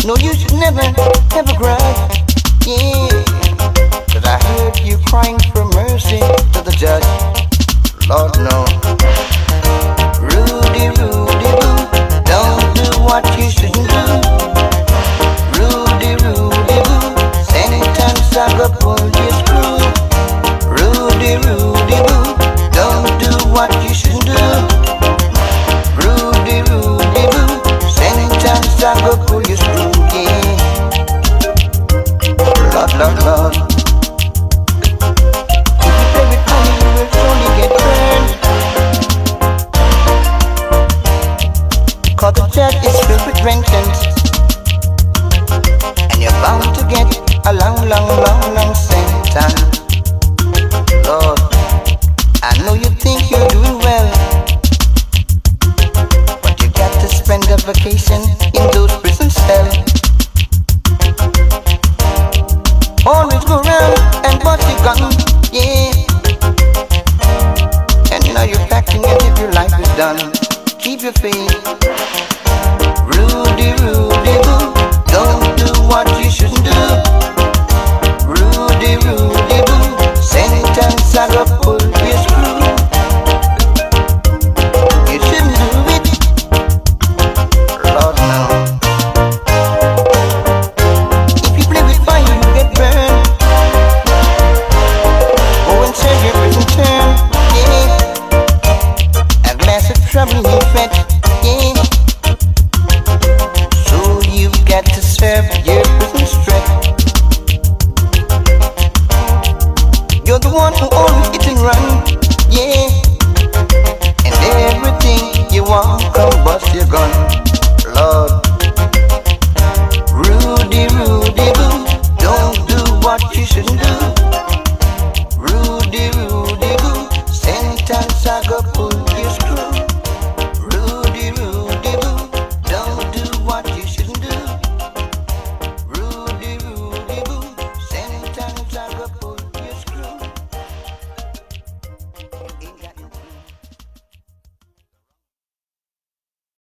No, you should never, ever cry. Yeah, 'cause I heard you crying for mercy to the judge. Lord, no. Rudy, Rudy, boo, don't do what you shouldn't do. Rudy, Rudy, boo, sentence I go pull your screw. Rudy, Rudy, boo, don't do what you shouldn't do. Rudy, Rudy, boo, sentence I go pull your screw. Yeah, Lord, Lord, Lord. If you play with money, you will surely get burned. 'Cause the judge is filled with vengeance, and you're bound to get a long, long, long, long sentence. Lord, I know you think you're doing well, but you got to spend a vacation in those prison cells. Always go round and bust your gun, yeah. And now you're packing as if your life is done. Keep your faith. Rudy, Rudy, boo, don't do what you shouldn't do. Rudy, Rudy, boo, sentence I go pull your screw. You shouldn't do it, Lord, no. If you play with fire, you get burned. Go and serve your prison term, yeah. A glass of trouble you fetch.